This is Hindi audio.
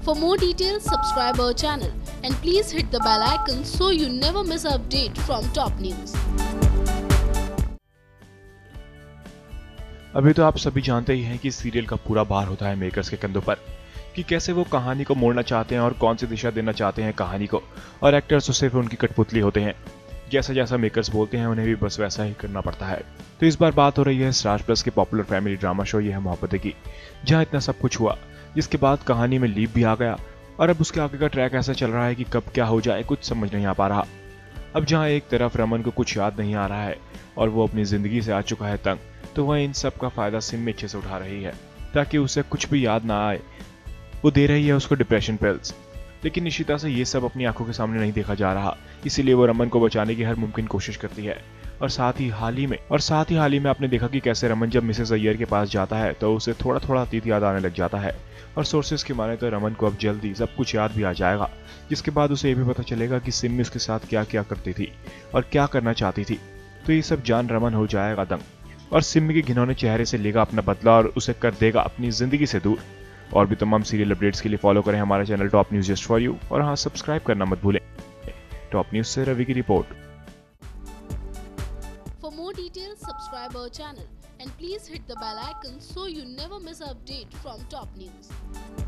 For more details, subscribe our channel and please hit the bell icon so you never miss an update from top news. अभी तो आप सभी जानते ही हैं कि सीरियल का पूरा भार होता है मेकर्स के कंधों पर कि कैसे वो कहानी को मोड़ना चाहते हैं और कौन सी दिशा देना चाहते हैं कहानी को, और एक्टर्स उससे उनकी कठपुतली होते हैं। जैसा जैसा मेकर्स बोलते हैं उन्हें भी बस वैसा ही करना पड़ता है। तो इस बार बात हो रही है स्टार प्लस के popular family drama show Yeh Hai Mohabbatein की, जहाँ इतना सब कुछ हुआ जिसके बाद कहानी में लीप भी आ गया और अब उसके आगे का ट्रैक ऐसा चल रहा है कि कब क्या हो जाए कुछ समझ नहीं आ पा रहा। अब जहाँ एक तरफ रमन को कुछ याद नहीं आ रहा है और वो अपनी जिंदगी से आ चुका है तंग, तो वह इन सब का फायदा सिम में अच्छे से उठा रही है ताकि उसे कुछ भी याद ना आए। वो दे रही है उसको डिप्रेशन पिल्स, लेकिन निशिता से ये सब अपनी आंखों के सामने नहीं देखा जा रहा, इसीलिए वो रमन को बचाने की हर मुमकिन कोशिश करती है। और साथ ही हाल ही में आपने देखा कि कैसे रमन जब मिसेस अय्यर के पास जाता है तो उसे थोड़ा थोड़ा अतीत याद आने लग जाता है, और सोर्सेज की माने तो रमन को अब जल्दी सब कुछ याद भी आ जाएगा, जिसके बाद उसे ये भी पता चलेगा कि सिमी उसके साथ क्या क्या करती थी और क्या करना चाहती थी। तो ये सब जान रमन हो जाएगा दंग और सिमी के घिनौने चेहरे से लेगा अपना बदला और उसे कर देगा अपनी जिंदगी से दूर। और भी तमाम सीरियल अपडेट्स के लिए फॉलो करें हमारा channel top news just for you, और हाँ, सब्सक्राइब करना मत भूलें। टॉप न्यूज से रवि की report. For more details, subscribe our channel and please hit the bell icon so you never miss an update from top news.